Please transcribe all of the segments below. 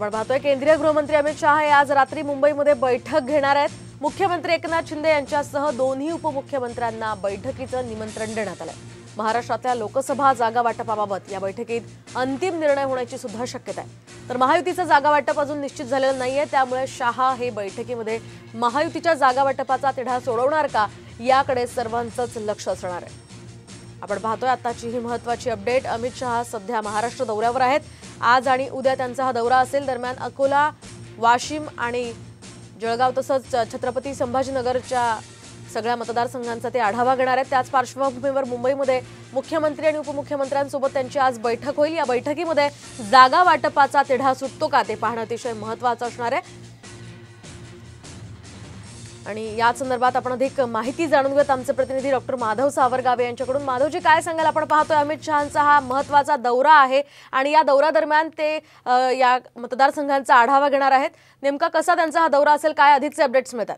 आपण पाहतोय केंद्रीय गृहमंत्री अमित शाह हे आज रात्री मुंबईमध्ये बैठक घेणार आहेत। मुख्यमंत्री एकनाथ शिंदे यांच्यासह दोन्ही उपमुख्यमंत्र्यांना बैठकीचं निमंत्रण देण्यात आलंय। महाराष्ट्रातल्या लोकसभा जागा वाटपाबाबत या बैठकीत अंतिम निर्णय होण्याची सुद्धा शक्यता आहे। तर महायुतीचं जागा वाटप अजून निश्चित झालेलं नाहीये, त्यामुळे शाह हे बैठकीमध्ये महायुतीच्या जागा वाटपाचा तिढा सोडवणार का याकडे सर्वांचंच लक्ष असणार आहे। आपण पाहतोय आताची ही महत्त्वाची अपडेट। अमित शाह सध्या महाराष्ट्र दौऱ्यावर आहेत। आज आणि उद्या त्यांचा हा दौरा असेल। दरम्यान अकोला, वाशिम आणि जळगाव तसंच छत्रपती संभाजीनगरच्या सगळ्या मतदारसंघांचा ते आढावा घेणार आहेत। त्याच पार्श्वभूमीवर मुंबईमध्ये मुख्यमंत्री आणि उपमुख्यमंत्र्यांसोबत त्यांची आज बैठक होईल। या बैठकीमध्ये जागा वाटपाचा तिढा सुटतो का ते पाहणं अतिशय महत्त्वाचं असणार आहे। आणि या संदर्भात आपण अधिक माहिती जाणून घेऊयात आमचे प्रतिनिधी डॉक्टर माधव सावरगावे यांच्याकडून। माधवजी, काय सांगाल? आपण पाहतोय अमित शहांचा हा महत्त्वाचा दौरा आहे आणि या दौऱ्यादरम्यान ते या मतदारसंघांचा आढावा घेणार आहेत। नेमका कसा त्यांचा हा दौरा असेल, काय अधिकचे अपडेट्स मिळतात?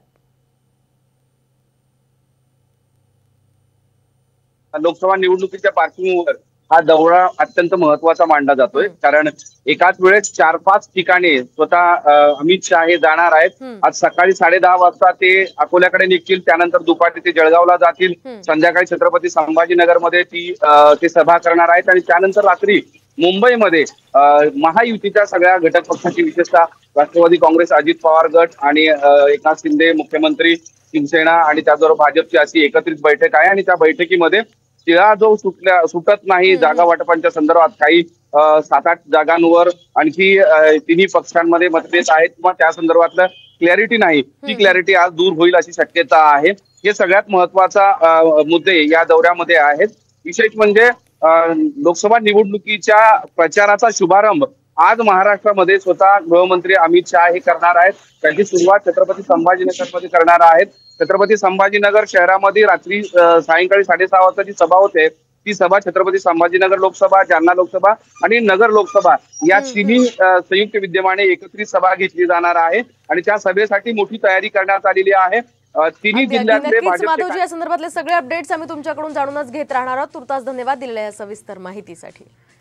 लोकसभा निवडणुकीच्या पार्श्वभूमीवर हा दौरा अत्यंत महत्त्वाचा मानला जातोय, कारण एकाच वेळेस 4-5 ठिकाणी स्वतः अमित शाह हे जाणार आहेत। आज सकाळी 10:30 वाजता ते अकोल्याकडे निघतील, त्यानंतर दुपारी ते जळगावला जातील, संध्याकाळी छत्रपती संभाजीनगरमध्ये ते सभा करणार आहेत आणि त्यानंतर रात्री मुंबईमध्ये महायुतीच्या सगळ्या घटक पक्षाची, विशेषतः राष्ट्रवादी काँग्रेस, अजित पवार गट आणि एकनाथ शिंदे मुख्यमंत्री, शिवसेना आणि त्याचबरोबर भाजपची अशी एकत्रित बैठक आहे। आणि त्या बैठकीमध्ये तिळा जो सुटत नाही जागा वाटपांच्या संदर्भात, काही 7-8 जागांवर आणखी तिन्ही पक्षांमध्ये मतभेद आहेत किंवा त्या संदर्भातलं क्लॅरिटी नाही, ती क्लॅरिटी आज दूर होईल अशी शक्यता आहे। हे सगळ्यात महत्वाचा मुद्दे या दौऱ्यामध्ये आहेत। विशेष म्हणजे लोकसभा निवडणुकीच्या प्रचाराचा शुभारंभ आज महाराष्ट्रामध्ये स्वतः गृहमंत्री अमित शाह हे करणार आहेत। त्याची सुरुवात छत्रपती संभाजीनगरमध्ये करणार आहेत। छत्रपती संभाजीनगर शहरामध्ये रात्री सायंकाळी 6:30 वाजताची सभा होते। ती सभा छत्रपती संभाजीनगर लोकसभा, जालना लोकसभा आणि नगर लोकसभा या तिन्ही संयुक्त विद्यमाने एकत्रित सभा घेतली जाणार आहे आणि त्या सभेसाठी मोठी तयारी करण्यात आलेली आहे। तिन्ही जिल्ह्यातले माधवजी, या संदर्भातले सगळे अपडेट्स आम्ही तुमच्याकडून जाणूनच घेत राहणार आहोत। तुर्तास धन्यवाद दिलेल्या या सविस्तर माहितीसाठी।